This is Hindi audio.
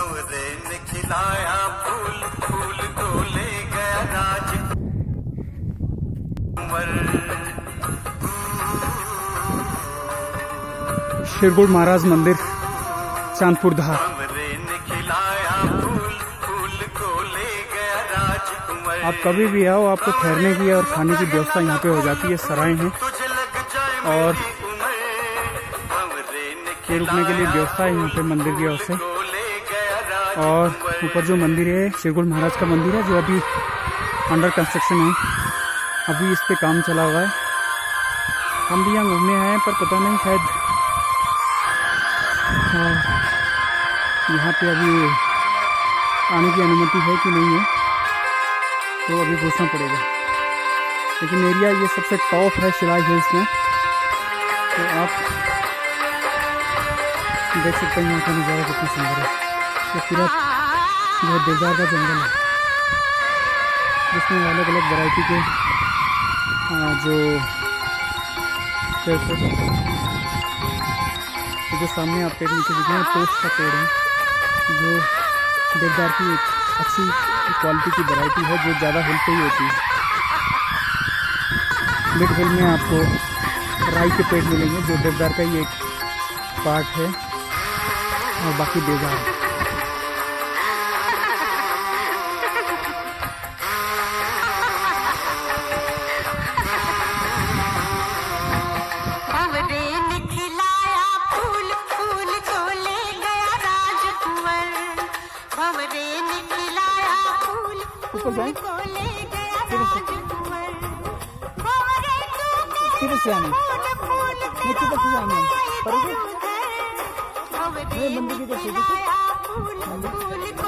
भंवरे ने खिलाया फूल, फूल को ले गया राजकुंवर। शिरगुड़ महाराज मंदिर चांदपुरधार। आप कभी भी आओ, आपको ठहरने की और खाने की व्यवस्था यहाँ पे हो जाती है। सराय हैं और रुकने के लिए व्यवस्था है यहाँ पे मंदिर की ओर से। और ऊपर जो मंदिर है शिरगुड़ महाराज का मंदिर है, जो अभी अंडर कंस्ट्रक्शन है। अभी इस पे काम चला हुआ है। हम भी यहाँ घूमने आए हैं, पर पता नहीं शायद यहाँ पे अभी आने की अनुमति है कि नहीं है, तो अभी पूछना पड़ेगा। लेकिन एरिया ये सबसे टॉप है शिलाई हिल्स में, तो आप देख सकते हैं यहाँ का नज़ारा कितना सुंदर है। ये पूरा जो देवदार का जंगल है, जिसमें अलग अलग वैरायटी के जो पेड़ पौधे, जो सामने आप पेड़ नीचे दिख रहे हैं, पोस्ट का पेड़ है, जो देवदार की एक अच्छी क्वालिटी की वैरायटी है, जो ज़्यादा हिल पे ही होती है। मिड हिल में आपको राई के पेड़ मिलेंगे, जो देवदार का ही एक पार्ट है, और बाकी देवदार। ऊपर जाए किधर से आने, मैं किधर से आने पर मंदिर की तरफ से